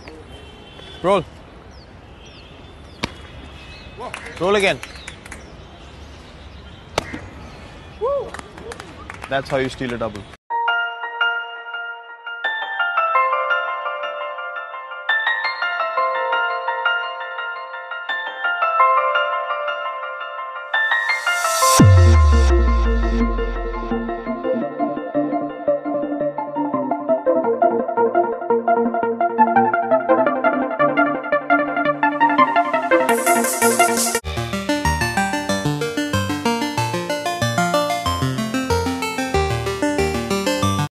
Roll. Roll again. That's how you steal a double.